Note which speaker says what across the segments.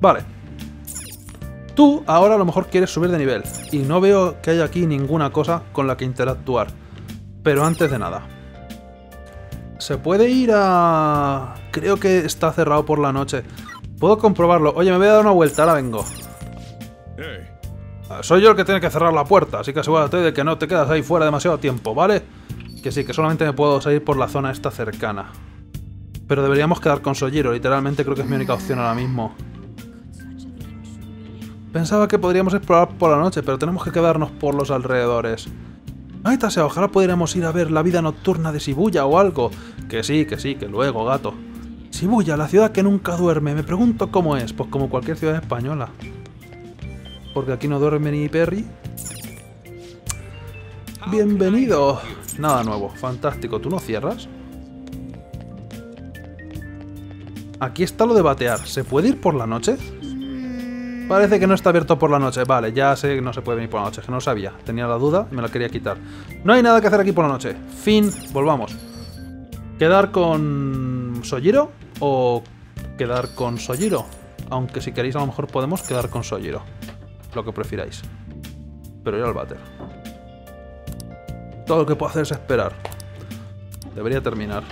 Speaker 1: Vale. Tú ahora a lo mejor quieres subir de nivel. Y no veo que haya aquí ninguna cosa con la que interactuar. Pero antes de nada. Se puede ir a... Creo que está cerrado por la noche. Puedo comprobarlo. Oye, me voy a dar una vuelta, ahora vengo. Soy yo el que tiene que cerrar la puerta, así que asegúrate de que no te quedas ahí fuera demasiado tiempo, ¿vale? Que sí, que solamente me puedo salir por la zona esta cercana. Pero deberíamos quedar con Sojiro, literalmente creo que es mi única opción ahora mismo. Pensaba que podríamos explorar por la noche, pero tenemos que quedarnos por los alrededores. Ay, Taseo, ojalá pudiéramos ir a ver la vida nocturna de Shibuya o algo. Que sí, que luego, gato. Shibuya, la ciudad que nunca duerme. Me pregunto cómo es. Pues como cualquier ciudad española. Porque aquí no duerme ni Perry. Bienvenido. Nada nuevo, fantástico. ¿Tú no cierras? Aquí está lo de batear. ¿Se puede ir por la noche? Parece que no está abierto por la noche. Vale, ya sé que no se puede venir por la noche, que no lo sabía. Tenía la duda y me la quería quitar. No hay nada que hacer aquí por la noche. Fin, volvamos. ¿Quedar con Sojiro o quedar con Sojiro? Aunque si queréis a lo mejor podemos quedar con Sojiro. Lo que prefiráis. Pero ir al váter. Todo lo que puedo hacer es esperar. Debería terminar.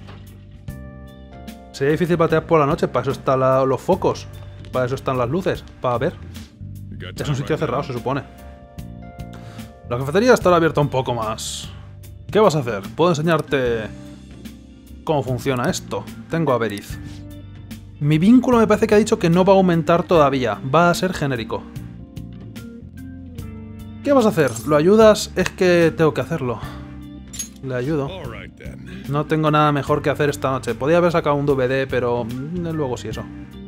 Speaker 1: Sería difícil batear por la noche, para eso están los focos. Para eso están las luces, para ver. Es un sitio cerrado, se supone. La cafetería estará abierta un poco más. ¿Qué vas a hacer? Puedo enseñarte cómo funciona esto. Tengo a Veriz. Mi vínculo me parece que ha dicho que no va a aumentar todavía. Va a ser genérico. ¿Qué vas a hacer? ¿Lo ayudas? Es que tengo que hacerlo. Le ayudo. No tengo nada mejor que hacer esta noche. Podría haber sacado un DVD, pero luego sí eso.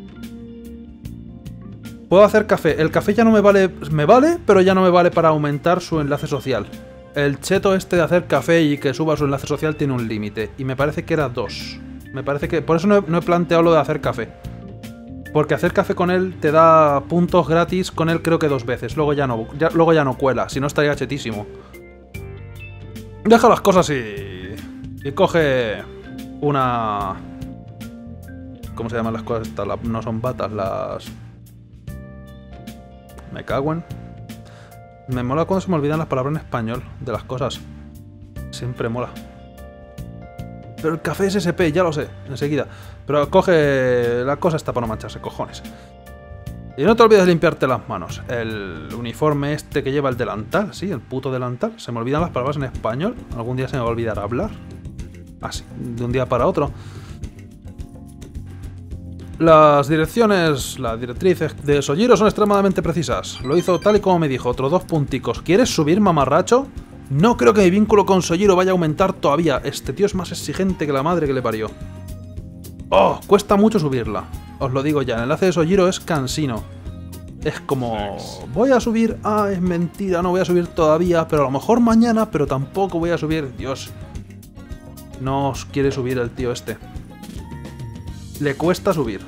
Speaker 1: Puedo hacer café. El café ya no me vale... Me vale, pero ya no me vale para aumentar su enlace social. El cheto este de hacer café y que suba su enlace social tiene un límite. Y me parece que era 2. Me parece que... Por eso no he planteado lo de hacer café. Porque hacer café con él te da puntos gratis con él creo que 2 veces. Luego ya no cuela. Si no estaría chetísimo. Deja las cosas y coge una... ¿Cómo se llaman las cosas estas? No son batas, las... Me cago en... Me mola cuando se me olvidan las palabras en español de las cosas. Siempre mola. Pero el café es SP, ya lo sé, enseguida. Pero coge la cosa esta para no mancharse, cojones. Y no te olvides de limpiarte las manos. El uniforme este que lleva el delantal, sí, el puto delantal. Se me olvidan las palabras en español. Algún día se me va a olvidar hablar. Así, de un día para otro. Las direcciones, las directrices de Sojiro son extremadamente precisas. Lo hizo tal y como me dijo, otros 2 punticos. ¿Quieres subir, mamarracho? No creo que mi vínculo con Sojiro vaya a aumentar todavía. Este tío es más exigente que la madre que le parió. ¡Oh! Cuesta mucho subirla. Os lo digo ya, el enlace de Sojiro es cansino. Es como... Voy a subir... Ah, es mentira, no voy a subir todavía, pero a lo mejor mañana, pero tampoco voy a subir. Dios. No os quiere subir el tío este. Le cuesta subir.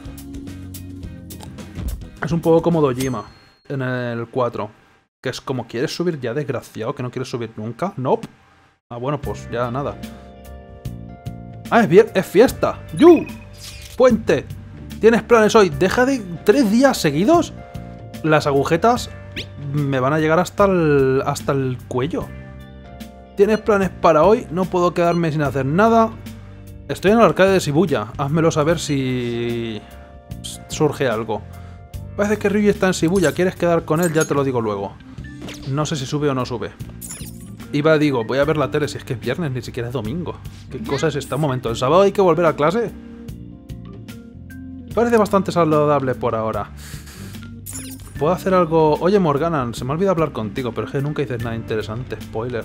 Speaker 1: Es un poco como Dojima en el 4. Que es como, ¿quieres subir ya, desgraciado? ¿Que no quieres subir nunca? Nope. Ah, bueno, pues ya nada. Ah, es fiesta. ¡Yu! Puente. ¿Tienes planes hoy? Deja de... 3 días seguidos. Las agujetas me van a llegar hasta el cuello. ¿Tienes planes para hoy? No puedo quedarme sin hacer nada. Estoy en el arcade de Shibuya. Házmelo saber si surge algo. Parece que Ryuji está en Shibuya. ¿Quieres quedar con él? Ya te lo digo luego. No sé si sube o no sube. Digo, voy a ver la tele si es que es viernes, ni siquiera es domingo. ¿Qué cosa es esta? Un momento, ¿el sábado hay que volver a clase? Parece bastante saludable por ahora. ¿Puedo hacer algo? Oye, Morgana, se me ha olvidado hablar contigo, pero es que nunca dices nada interesante. Spoiler.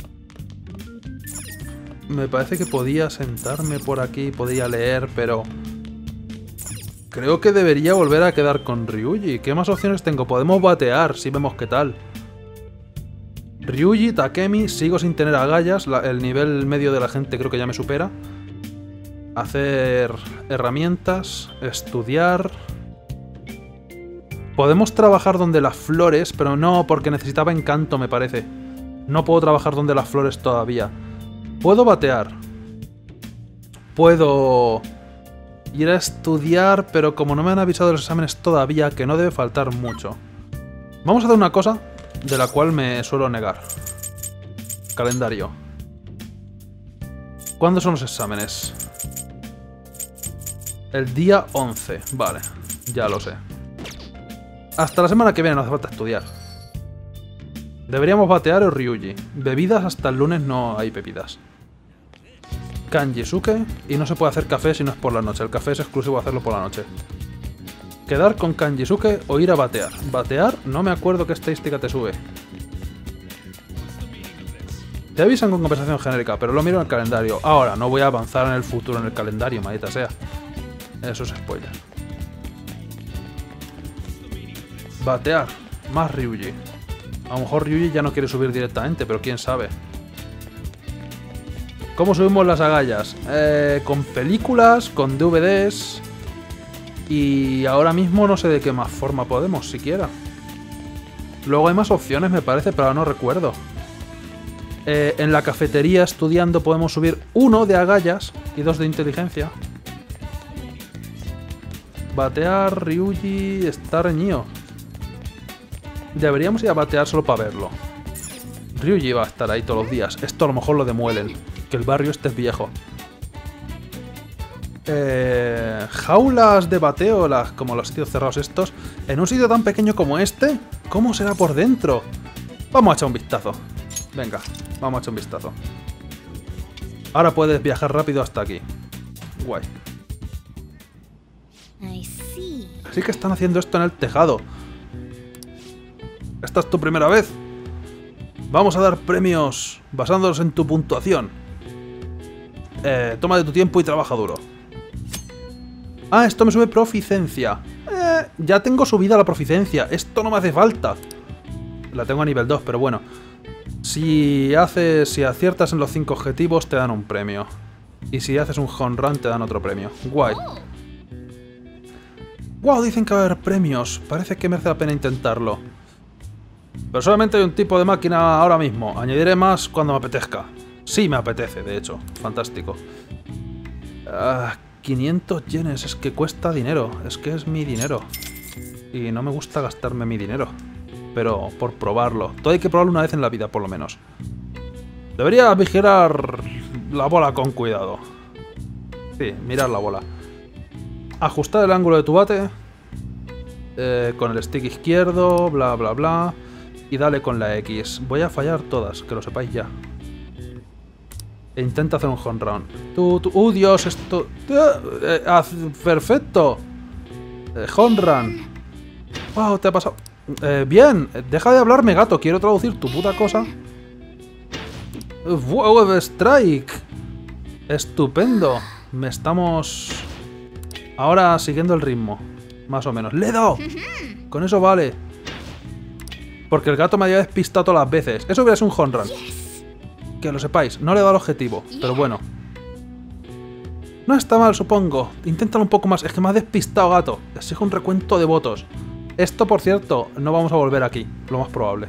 Speaker 1: Me parece que podía sentarme por aquí, podía leer, pero... Creo que debería volver a quedar con Ryuji. ¿Qué más opciones tengo? Podemos batear, si vemos qué tal. Ryuji, Takemi, sigo sin tener agallas. El nivel medio de la gente creo que ya me supera. Hacer herramientas, estudiar... Podemos trabajar donde las flores, pero no, porque necesitaba encanto, me parece. No puedo trabajar donde las flores todavía. Puedo batear. Puedo Ir a estudiar, pero como no me han avisado de los exámenes todavía, que no debe faltar mucho. Vamos a hacer una cosa de la cual me suelo negar. Calendario. ¿Cuándo son los exámenes? El día 11. Vale, ya lo sé. Hasta la semana que viene no hace falta estudiar. Deberíamos batear o Ryuji. Bebidas hasta el lunes no hay bebidas. Kanjisuke. Y no se puede hacer café si no es por la noche. El café es exclusivo de hacerlo por la noche. Quedar con Kanjisuke o ir a batear. Batear, no me acuerdo qué estadística te sube. Te avisan con conversación genérica, pero lo miro en el calendario. Ahora, no voy a avanzar en el futuro en el calendario, maldita sea. Eso es spoiler. Batear. Más Ryuji. A lo mejor Ryuji ya no quiere subir directamente, pero quién sabe. ¿Cómo subimos las agallas? Con películas, con DVDs... Y ahora mismo no sé de qué más forma podemos, siquiera. Luego hay más opciones, me parece, pero ahora no recuerdo. En la cafetería estudiando podemos subir 1 de agallas y 2 de inteligencia. Batear, Ryuji, está reñido. Deberíamos ir a batear solo para verlo. Ryuji va a estar ahí todos los días. Esto a lo mejor lo demuelen. Que el barrio este es viejo. Jaulas de bateo, como los sitios cerrados estos. En un sitio tan pequeño como este, ¿cómo será por dentro? Vamos a echar un vistazo. Venga, vamos a echar un vistazo. Ahora puedes viajar rápido hasta aquí. Guay. Así que están haciendo esto en el tejado. ¿Esta es tu primera vez? Vamos a dar premios basándonos en tu puntuación. Toma de tu tiempo y trabaja duro. Ah, esto me sube proficiencia. Ya tengo subida la proficiencia. Esto no me hace falta. La tengo a nivel 2, pero bueno. Si aciertas en los 5 objetivos, te dan un premio. Y si haces un home run, te dan otro premio. Guay. Wow, dicen que va a haber premios. Parece que merece la pena intentarlo. Pero solamente hay un tipo de máquina ahora mismo. Añadiré más cuando me apetezca. Sí, me apetece, de hecho. Fantástico. 500 yenes, es que cuesta dinero. Es que es mi dinero. Y no me gusta gastarme mi dinero. Pero por probarlo. Todo hay que probarlo una vez en la vida, por lo menos. Debería vigilar la bola con cuidado. Sí, mirar la bola. Ajustar el ángulo de tu bate. Con el stick izquierdo, bla bla bla. Y dale con la X. Voy a fallar todas, que lo sepáis ya. E intenta hacer un home run. Dios, esto... perfecto. Home run. Wow, te ha pasado... bien, deja de hablarme, gato. Quiero traducir tu puta cosa. Wow, strike. Estupendo. Me estamos... ahora siguiendo el ritmo. Más o menos. ¡Le he dado! Con eso vale. Porque el gato me había despistado todas las veces. Eso hubiera sido un home run. Que lo sepáis, no le he dado el objetivo, pero bueno. No está mal, supongo. Inténtalo un poco más. Es que me has despistado, gato. Exijo un recuento de votos. Esto, por cierto, no vamos a volver aquí. Lo más probable.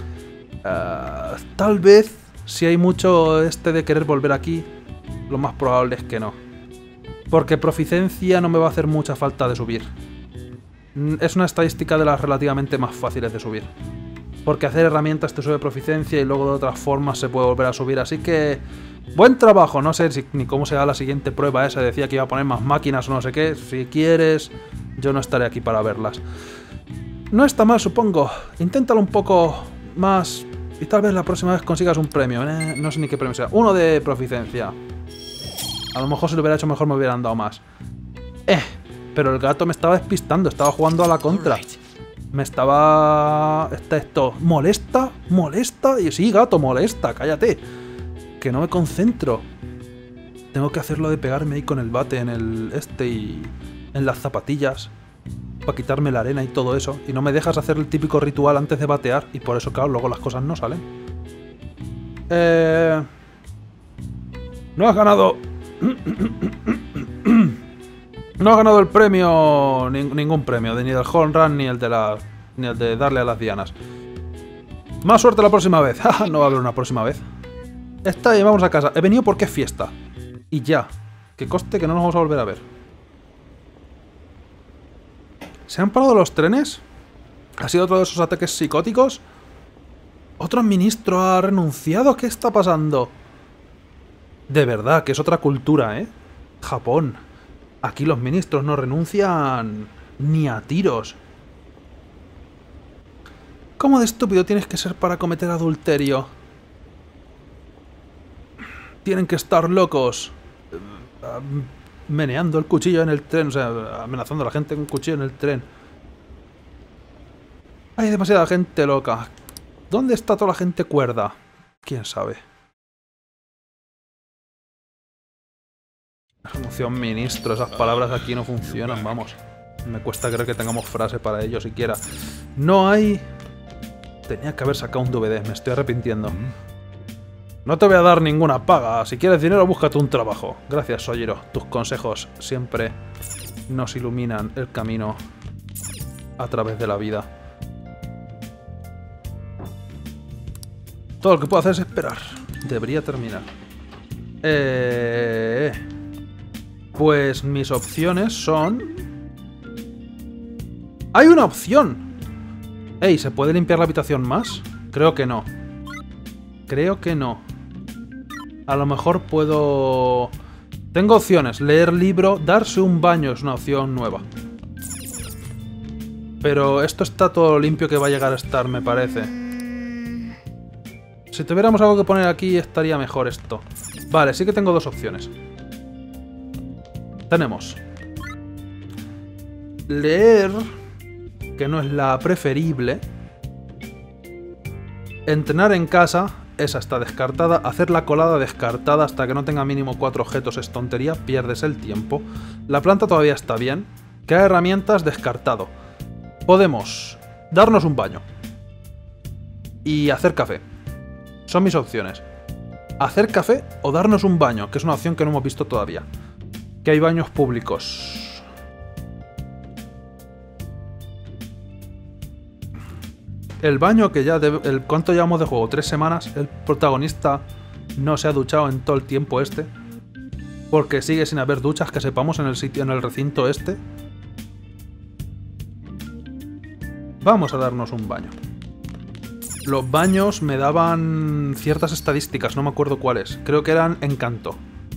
Speaker 1: Tal vez, si hay mucho de querer volver aquí, lo más probable es que no. Porque proficiencia no me va a hacer mucha falta de subir. Es una estadística de las relativamente más fáciles de subir. Porque hacer herramientas te sube proficiencia y luego de otras formas se puede volver a subir. Así que... buen trabajo. No sé ni cómo será la siguiente prueba esa. Decía que iba a poner más máquinas o no sé qué. Si quieres, yo no estaré aquí para verlas. No está mal, supongo. Inténtalo un poco más y tal vez la próxima vez consigas un premio. No sé ni qué premio sea. 1 de proficiencia. A lo mejor si lo hubiera hecho mejor me hubieran dado más. Pero el gato me estaba despistando. Estaba jugando a la contra. Me estaba... esto... ¿molesta? ¿Molesta? Y sí, gato, molesta. Cállate. Que no me concentro. Tengo que hacerlo de pegarme ahí con el bate en el... y... en las zapatillas. Para quitarme la arena y todo eso. Y no me dejas hacer el típico ritual antes de batear. Y por eso, claro, luego las cosas no salen. No has ganado... No has ganado el premio, ningún premio, ni del home run, ni el de darle a las dianas. Más suerte la próxima vez. No va a haber una próxima vez. Está bien, vamos a casa. He venido porque es fiesta. Y ya. Que coste que no nos vamos a volver a ver. ¿Se han parado los trenes? ¿Ha sido otro de esos ataques psicóticos? ¿Otro ministro ha renunciado? ¿Qué está pasando? De verdad, que es otra cultura, ¿eh? Japón. Aquí los ministros no renuncian ni a tiros. ¿Cómo de estúpido tienes que ser para cometer adulterio? Tienen que estar locos. Meneando el cuchillo en el tren, o sea, amenazando a la gente con un cuchillo en el tren. Hay demasiada gente loca. ¿Dónde está toda la gente cuerda? ¿Quién sabe? Renunciación ministro, esas palabras aquí no funcionan, vamos. Me cuesta creer que tengamos frase para ello siquiera. No hay... Tenía que haber sacado un DVD, me estoy arrepintiendo. No te voy a dar ninguna paga. Si quieres dinero, búscate un trabajo. Gracias, Sojiro. Tus consejos siempre nos iluminan el camino a través de la vida. Todo lo que puedo hacer es esperar. Debería terminar. Pues mis opciones son... ¡Hay una opción! Ey, ¿se puede limpiar la habitación más? Creo que no. Creo que no. A lo mejor puedo... Tengo opciones. Leer libro, darse un baño es una opción nueva. Pero esto está todo limpio que va a llegar a estar, me parece. Si tuviéramos algo que poner aquí, estaría mejor esto. Vale, sí que tengo dos opciones. Tenemos leer, que no es la preferible. Entrenar en casa, esa está descartada. Hacer la colada, descartada. Hasta que no tenga mínimo 4 objetos es tontería, pierdes el tiempo. La planta todavía está bien. Crear herramientas, descartado. Podemos darnos un baño y hacer café. Son mis opciones. Hacer café o darnos un baño, que es una opción que no hemos visto todavía. Que hay baños públicos. El baño que ya... ¿Cuánto llevamos de juego? 3 semanas. El protagonista no se ha duchado en todo el tiempo este. Porque sigue sin haber duchas, que sepamos, en el sitio, en el recinto este. Vamos a darnos un baño. Los baños me daban ciertas estadísticas, no me acuerdo cuáles. Creo que eran encanto.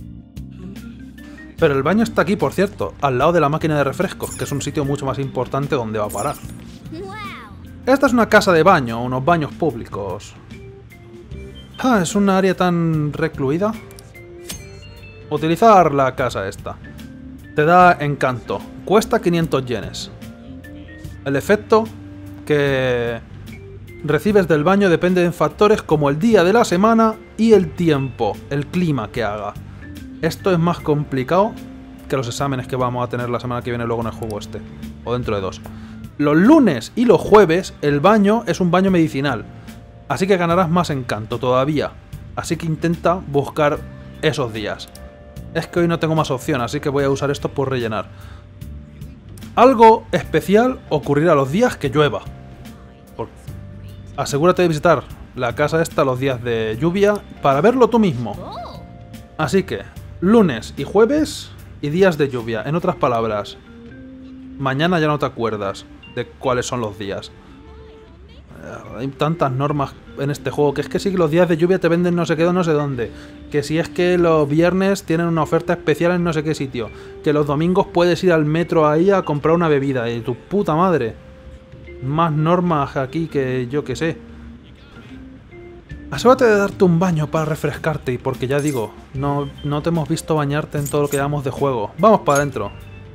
Speaker 1: Pero el baño está aquí, por cierto, al lado de la máquina de refrescos, que es un sitio mucho más importante donde va a parar. Esta es una casa de baño, unos baños públicos. Ah, es un área tan recluida. Utilizar la casa esta. Te da encanto. Cuesta 500 yenes. El efecto que recibes del baño depende de factores como el día de la semana y el tiempo, el clima que haga. Esto es más complicado que los exámenes que vamos a tener la semana que viene luego en el juego este. O dentro de 2. Los lunes y los jueves el baño es un baño medicinal. Así que ganarás más encanto todavía. Así que intenta buscar esos días. Es que hoy no tengo más opción, así que voy a usar esto por rellenar. Algo especial ocurrirá los días que llueva. Asegúrate de visitar la casa esta los días de lluvia para verlo tú mismo. Así que, lunes y jueves y días de lluvia. En otras palabras, mañana ya no te acuerdas de cuáles son los días. Hay tantas normas en este juego que es que si los días de lluvia te venden no sé qué, no sé dónde. Que si es que los viernes tienen una oferta especial en no sé qué sitio. Que los domingos puedes ir al metro ahí a comprar una bebida. Y tu puta madre. Más normas aquí que yo que sé. Asegúrate de darte un baño para refrescarte. Y porque ya digo, no te hemos visto bañarte en todo lo que llevamos de juego. Vamos para adentro.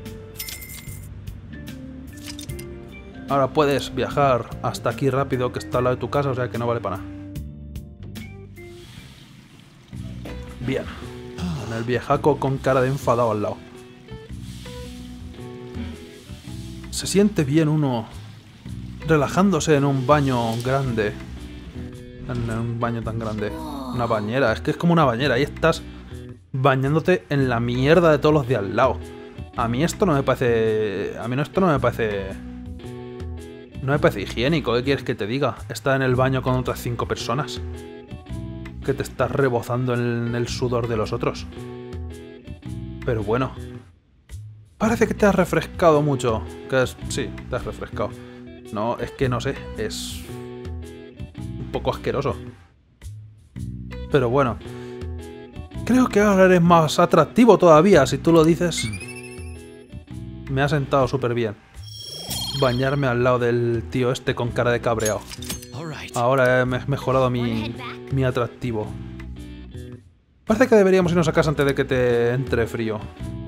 Speaker 1: Ahora puedes viajar hasta aquí rápido, que está al lado de tu casa, o sea que no vale para nada. Bien. En el viejaco con cara de enfadado al lado. Se siente bien uno relajándose en un baño grande. En un baño tan grande. Una bañera. Es que es como una bañera. Ahí estás bañándote en la mierda de todos los de al lado. A mí esto no me parece... A mí esto no me parece... No me parece higiénico. ¿Qué quieres que te diga? Estar en el baño con otras 5 personas. Que te estás rebozando en el sudor de los otros. Pero bueno. Parece que te has refrescado mucho. Sí, te has refrescado. No, es que no sé, es un poco asqueroso. Pero bueno. Creo que ahora eres más atractivo todavía, si tú lo dices. Me ha sentado súper bien bañarme al lado del tío este con cara de cabreado. Ahora he mejorado mi atractivo. Parece que deberíamos irnos a casa antes de que te entre frío.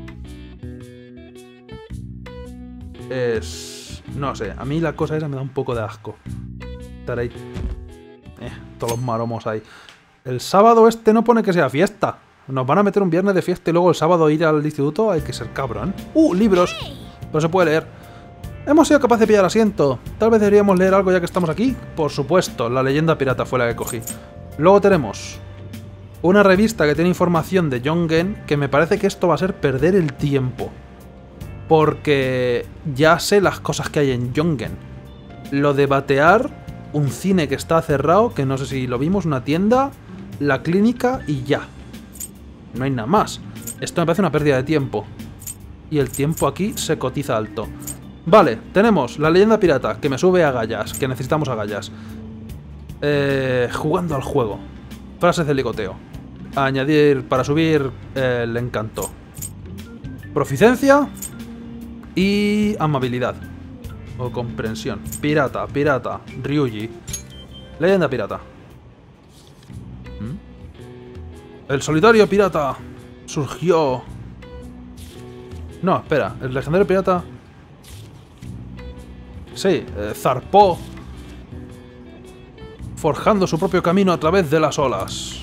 Speaker 1: No sé, a mí la cosa esa me da un poco de asco. Estar ahí... todos los maromos ahí. El sábado este no pone que sea fiesta. Nos van a meter un viernes de fiesta y luego el sábado ir al instituto. Hay que ser cabrón. Libros. Pero se puede leer. Hemos sido capaces de pillar asiento. Tal vez deberíamos leer algo ya que estamos aquí. Por supuesto, la leyenda pirata fue la que cogí. Luego tenemos una revista que tiene información de Jongen, que me parece que esto va a ser perder el tiempo. Porque ya sé las cosas que hay en Jongen. Lo de batear, un cine que está cerrado, que no sé si lo vimos, una tienda, la clínica y ya. No hay nada más. Esto me parece una pérdida de tiempo. Y el tiempo aquí se cotiza alto. Vale, tenemos la leyenda pirata, que me sube agallas, que necesitamos agallas. Jugando al juego. Frases de ligoteo. Añadir para subir el encanto. Proficiencia y amabilidad. O comprensión. Pirata, Ryuji. Leyenda pirata. El solitario pirata surgió... No, espera. El legendario pirata... Sí, zarpó forjando su propio camino a través de las olas.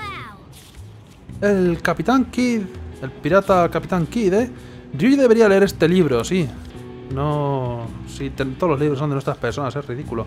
Speaker 1: El Capitán Kidd... El pirata Capitán Kidd, Ryuji debería leer este libro, sí. No... Si todos los libros son de nuestras personas, es ridículo.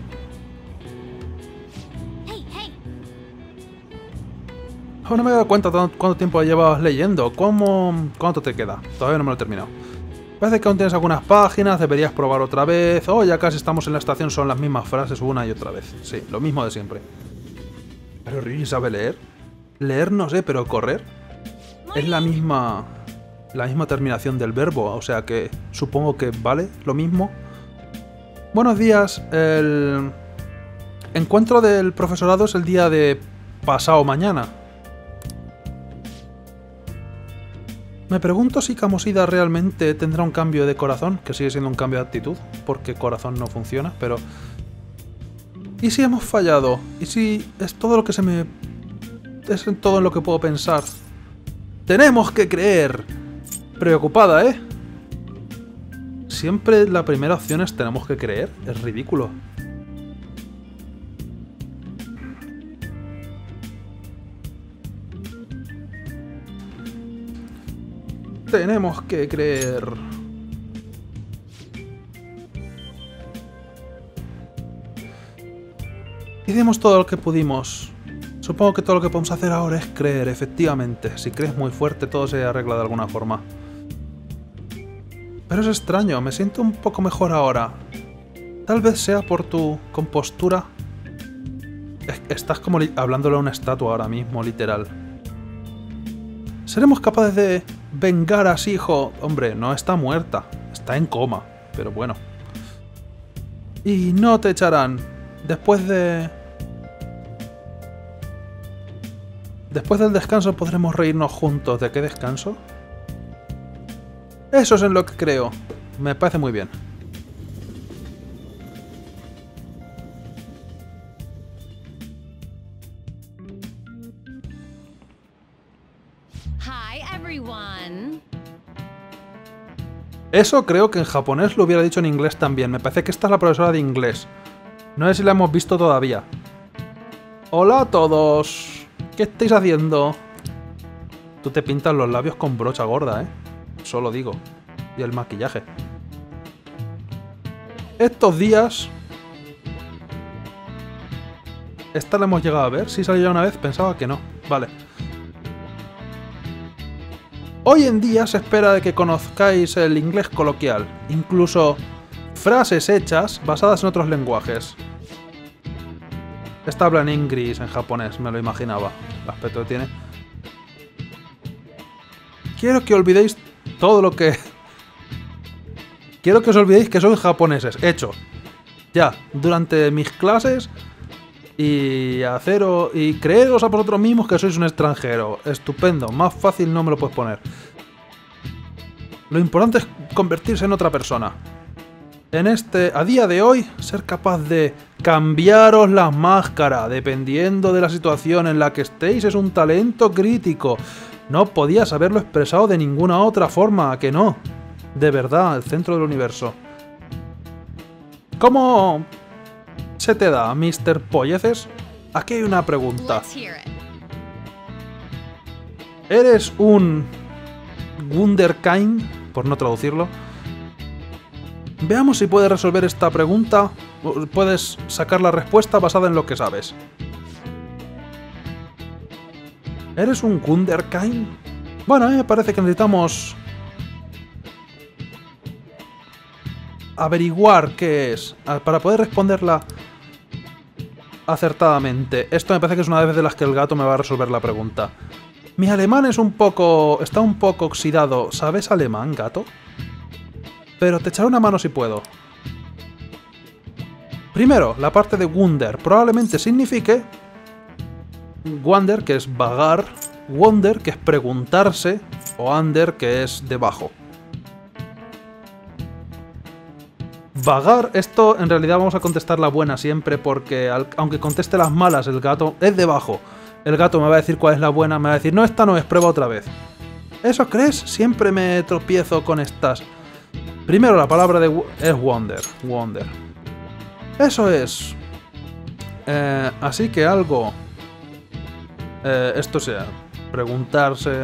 Speaker 1: No me he dado cuenta cuánto tiempo llevas leyendo. ¿Cuánto te queda? Todavía no me lo he terminado. Parece que aún tienes algunas páginas, deberías probar otra vez. Ya casi estamos en la estación, son las mismas frases una y otra vez. Sí, lo mismo de siempre. ¿Pero Ryuji sabe leer? Leer no sé, pero correr es la misma terminación del verbo, o sea que supongo que vale lo mismo. Buenos días, el encuentro del profesorado es el día de pasado mañana. Me pregunto si Kamoshida realmente tendrá un cambio de corazón, que sigue siendo un cambio de actitud, porque corazón no funciona, pero... ¿Y si hemos fallado? ¿Y si es todo lo que se me... es todo en lo que puedo pensar? ¡Tenemos que creer! Preocupada, ¿eh? Siempre la primera opción es tenemos que creer. Es ridículo. Tenemos que creer. Hicimos todo lo que pudimos. Supongo que todo lo que podemos hacer ahora es creer, efectivamente. Si crees muy fuerte, todo se arregla de alguna forma. Pero es extraño, me siento un poco mejor ahora. Tal vez sea por tu compostura. Estás como hablándole a una estatua ahora mismo, literal. ¿Seremos capaces de vengar a Shiho? Hombre, no está muerta. Está en coma, pero bueno. Y no te echarán. Después del descanso podremos reírnos juntos. ¿De qué descanso? Eso es en lo que creo. Me parece muy bien.
Speaker 2: Hi, everyone.
Speaker 1: Eso creo que en japonés lo hubiera dicho en inglés también. Me parece que esta es la profesora de inglés. No sé si la hemos visto todavía. Hola a todos. ¿Qué estáis haciendo? Tú te pintas los labios con brocha gorda, ¿eh? Solo digo. Y el maquillaje. Estos días... ¿Esta la hemos llegado a ver? ¿Sí salió ya una vez? Pensaba que no. Vale. Hoy en día se espera de que conozcáis el inglés coloquial. Incluso frases hechas basadas en otros lenguajes. Esta habla en inglés, en japonés, me lo imaginaba. El aspecto que tiene. Quiero que olvidéis todo lo que Quiero que os olvidéis que sois japoneses. Hecho. Ya, durante mis clases y creeros a vosotros mismos que sois un extranjero. Estupendo, más fácil no me lo puedes poner. Lo importante es convertirse en otra persona. A día de hoy, ser capaz de cambiaros las máscaras dependiendo de la situación en la que estéis es un talento crítico. No podías haberlo expresado de ninguna otra forma, ¿a que no? De verdad, el centro del universo. ¿Cómo se te da, Mr. Polleces? Aquí hay una pregunta.
Speaker 2: Let's hear it.
Speaker 1: ¿Eres un Wunderkind? Por no traducirlo. Veamos si puedes resolver esta pregunta. Puedes sacar la respuesta basada en lo que sabes. ¿Eres un Wunderkind? Bueno, a mí me parece que necesitamos averiguar qué es para poder responderla acertadamente. Esto me parece que es una vez de las que el gato me va a resolver la pregunta. Mi alemán está un poco oxidado. ¿Sabes alemán, gato? Pero te echaré una mano si puedo. Primero, la parte de Wunder probablemente signifique Wander, que es vagar, Wonder, que es preguntarse, o Under, que es debajo. Vagar, esto en realidad vamos a contestar la buena siempre, porque aunque conteste las malas, el gato es debajo. El gato me va a decir cuál es la buena, me va a decir, no, esta no es, prueba otra vez. ¿Eso crees? Siempre me tropiezo con estas. Primero la palabra es Wonder. Wonder. Eso es. Así que algo... esto sea... preguntarse...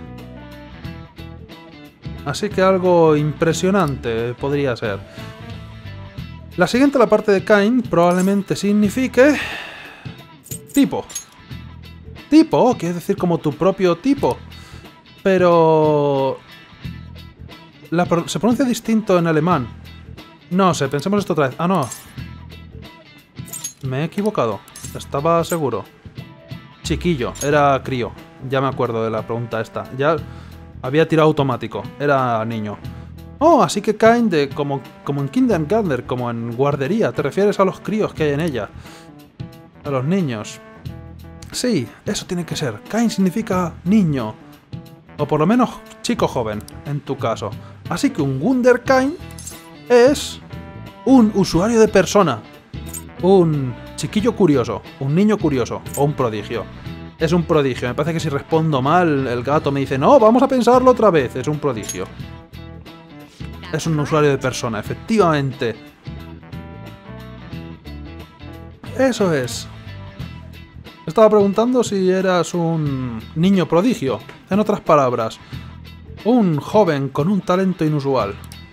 Speaker 1: Así que algo impresionante podría ser. La siguiente, la parte de kind, probablemente signifique... tipo. Tipo, quiere decir como tu propio tipo. Pero... se pronuncia distinto en alemán. No sé, pensemos esto otra vez. Ah, no. Me he equivocado. Estaba seguro. Chiquillo, era crío. Ya me acuerdo de la pregunta esta. Ya había tirado automático. Era niño. Oh, así que kind de como en kindergarten, como en guardería. Te refieres a los críos que hay en ella. A los niños. Sí, eso tiene que ser. Kind significa niño. O por lo menos chico joven, en tu caso. Así que un Wunderkind es un usuario de persona. Un chiquillo curioso, un niño curioso o un prodigio. Es un prodigio. Me parece que si respondo mal, el gato me dice, no, vamos a pensarlo otra vez. Es un prodigio. Es un usuario de persona, efectivamente. Eso es. Estaba preguntando si eras un niño prodigio. En otras palabras, un joven con un talento inusual.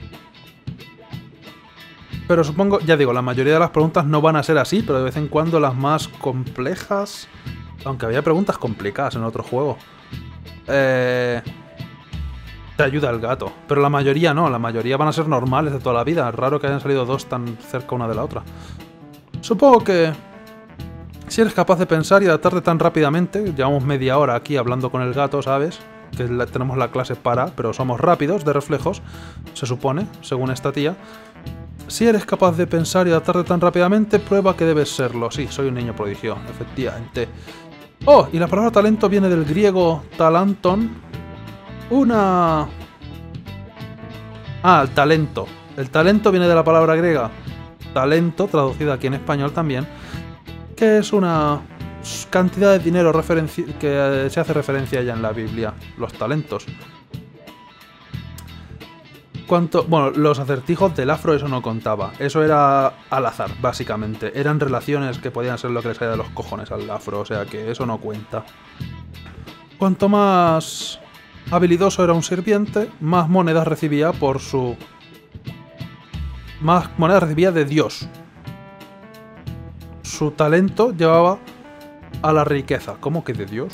Speaker 1: Pero supongo, ya digo, la mayoría de las preguntas no van a ser así, pero de vez en cuando las más complejas... Aunque había preguntas complicadas en otro juego. Te ayuda el gato. Pero la mayoría no, la mayoría van a ser normales de toda la vida. Es raro que hayan salido dos tan cerca una de la otra. Supongo que... si eres capaz de pensar y adaptarte tan rápidamente... Llevamos media hora aquí hablando con el gato, ¿sabes? Que tenemos la clase para, pero somos rápidos de reflejos, se supone, según esta tía. Si eres capaz de pensar y adaptarte tan rápidamente, prueba que debes serlo. Sí, soy un niño prodigio, efectivamente. Oh, y la palabra talento viene del griego talanton. El talento. El talento viene de la palabra griega talento, traducida aquí en español también, que es una cantidad de dinero que se hace referencia ya en la Biblia, los talentos. Bueno, los acertijos del afro eso no contaba, eso era al azar, básicamente. Eran relaciones que podían ser lo que le salía de los cojones al afro, o sea que eso no cuenta. Cuanto más habilidoso era un sirviente, más monedas recibía por su... más monedas recibía de Dios. Su talento llevaba a la riqueza. ¿Cómo que de Dios?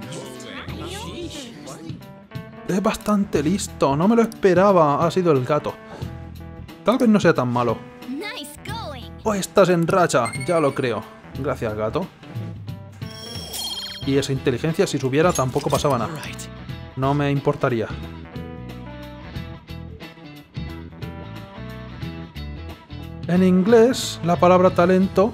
Speaker 1: Es bastante listo, no me lo esperaba. Ha sido el gato. Tal vez no sea tan malo. Oh, estás en racha, ya lo creo. Gracias, gato. Y esa inteligencia, si subiera, tampoco pasaba nada. No me importaría. En inglés, la palabra talento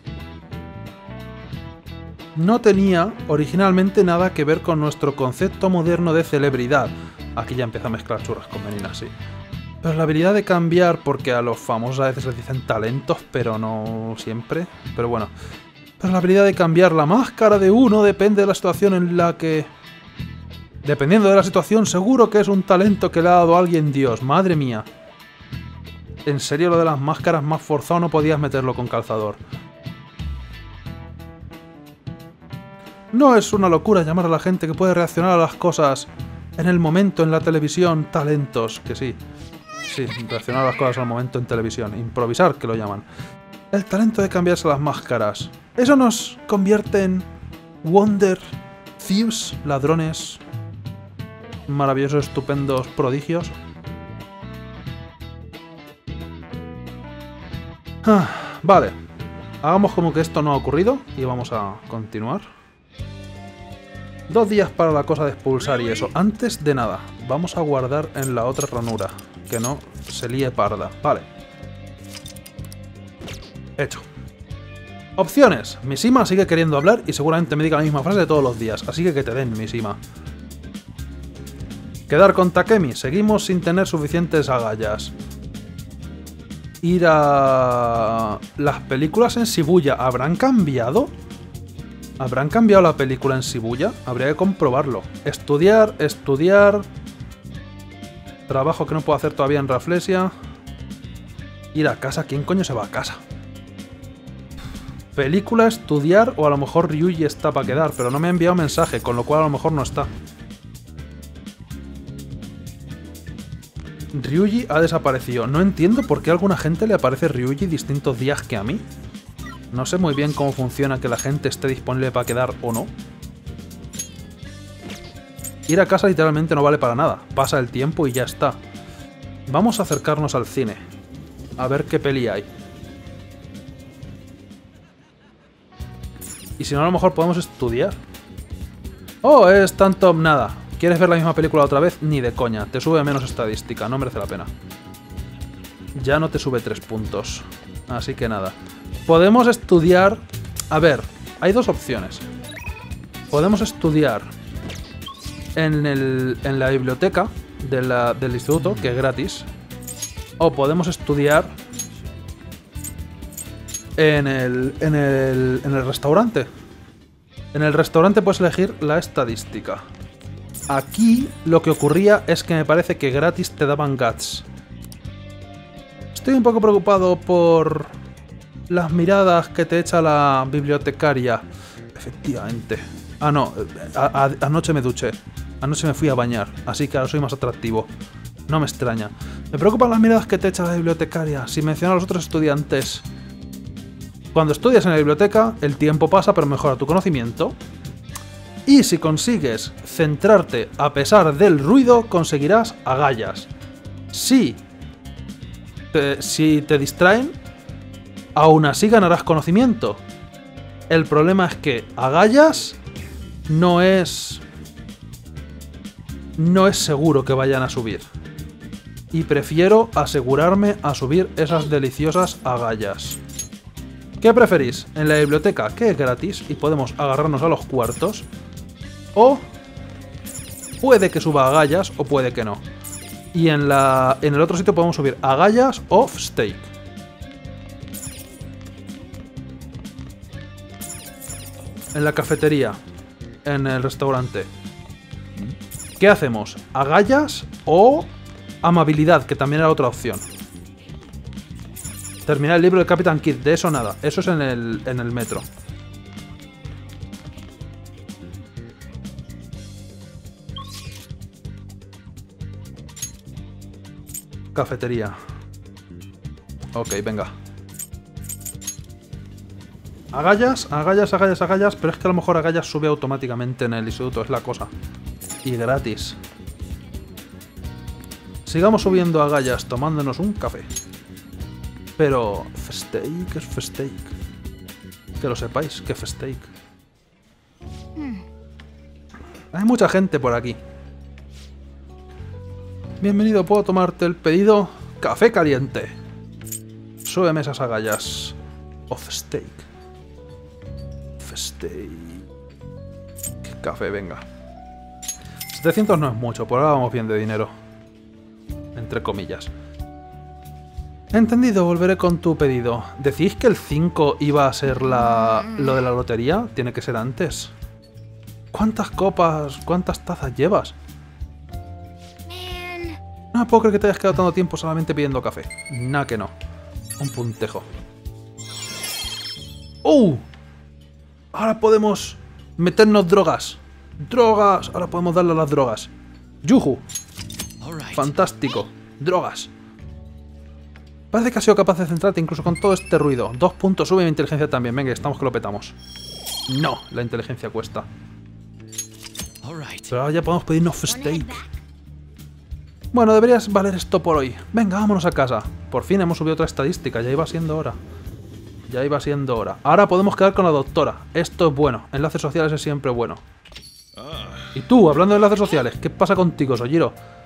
Speaker 1: no tenía originalmente nada que ver con nuestro concepto moderno de celebridad. Aquí ya empieza a mezclar churras con meninas, sí. Pero la habilidad de cambiar, porque a los famosos a veces les dicen talentos, pero no siempre. Pero bueno. Pero la habilidad de cambiar la máscara de uno depende de la situación en la que... Dependiendo de la situación, seguro que es un talento que le ha dado a alguien Dios. Madre mía. En serio, lo de las máscaras más forzado no podías meterlo con calzador. No es una locura llamar a la gente que puede reaccionar a las cosas en el momento en la televisión talentos, que sí. Sí, reaccionar a las cosas al momento en televisión. Improvisar, que lo llaman. El talento de cambiarse las máscaras. Eso nos convierte en Wonder Thieves, ladrones maravillosos, estupendos prodigios. Vale. Hagamos como que esto no ha ocurrido y vamos a continuar. 2 días para la cosa de expulsar y eso. Antes de nada, vamos a guardar en la otra ranura. Que no se líe parda. Vale. Hecho. Opciones. Mishima sigue queriendo hablar y seguramente me diga la misma frase todos los días. Así que te den, Mishima. Quedar con Takemi. Seguimos sin tener suficientes agallas. Ir a... Las películas en Shibuya. ¿Habrán cambiado? ¿Habrán cambiado la película en Shibuya? Habría que comprobarlo. Estudiar, estudiar... Trabajo que no puedo hacer todavía en Rafflesia. Ir a casa. ¿Quién coño se va a casa? Película, estudiar o a lo mejor Ryuji está para quedar, pero no me ha enviado mensaje, con lo cual a lo mejor no está. Ryuji ha desaparecido. No entiendo por qué a alguna gente le aparece Ryuji distintos días que a mí. No sé muy bien cómo funciona que la gente esté disponible para quedar o no. Ir a casa literalmente no vale para nada. Pasa el tiempo y ya está. Vamos a acercarnos al cine. A ver qué peli hay. Y si no, a lo mejor podemos estudiar. Oh, es tanto nada. ¿Quieres ver la misma película otra vez? Ni de coña. Te sube menos estadística. No merece la pena. Ya no te sube 3 puntos. Así que nada. Podemos estudiar... A ver, hay 2 opciones. Podemos estudiar en la biblioteca del instituto, que es gratis. O podemos estudiar en el restaurante. En el restaurante puedes elegir la estadística. Aquí lo que ocurría es que me parece que gratis te daban guts. Estoy un poco preocupado por las miradas que te echa la bibliotecaria. Efectivamente. Ah, no. Anoche me duché. Anoche me fui a bañar. Así que ahora soy más atractivo. No me extraña. Me preocupan las miradas que te echa la bibliotecaria. Sin mencionar a los otros estudiantes. Cuando estudias en la biblioteca, el tiempo pasa pero mejora tu conocimiento. Y si consigues centrarte a pesar del ruido, conseguirás agallas. Si te distraen, aún así ganarás conocimiento. El problema es que agallas no es seguro que vayan a subir. Y prefiero asegurarme a subir esas deliciosas agallas. ¿Qué preferís? En la biblioteca, que es gratis y podemos agarrarnos a los cuartos. O puede que suba agallas o puede que no. Y en el otro sitio podemos subir agallas off stake. En la cafetería. En el restaurante. ¿Qué hacemos? ¿Agallas o amabilidad? Que también era otra opción. Terminar el libro de Capitán Kidd. De eso nada. Eso es en el metro. Cafetería. Ok, venga. Agallas, agallas, agallas, agallas. Pero es que a lo mejor agallas sube automáticamente en el instituto. Es la cosa. Y gratis. Sigamos subiendo agallas tomándonos un café. Pero... Festeik es Festeik. Que lo sepáis, que Festeik. Hay mucha gente por aquí. Bienvenido, ¿puedo tomarte el pedido? Café caliente. súbeme esas agallas. Of steak. Of steak. Qué café, venga. 700 no es mucho, por ahora vamos bien de dinero. Entre comillas. Entendido, volveré con tu pedido. ¿Decís que el 5 iba a ser lo de la lotería? Tiene que ser antes. ¿Cuántas copas, cuántas tazas llevas? No puedo creer que te hayas quedado tanto tiempo solamente pidiendo café. Nah, que no. Un puntejo. ¡Oh! Ahora podemos meternos drogas. ¡Drogas! Ahora podemos darle a las drogas. ¡Yuhu! Fantástico. Drogas. Parece que has sido capaz de centrarte incluso con todo este ruido. 2 puntos. Sube mi inteligencia también. Venga, estamos que lo petamos. No, la inteligencia cuesta. Pero ahora ya podemos pedirnos steak. Bueno, deberías valer esto por hoy. Venga, vámonos a casa. Por fin hemos subido otra estadística. Ya iba siendo hora. Ya iba siendo hora. Ahora podemos quedar con la doctora. Esto es bueno. Enlaces sociales es siempre bueno. Y tú, hablando de enlaces sociales, ¿qué pasa contigo, Sojiro?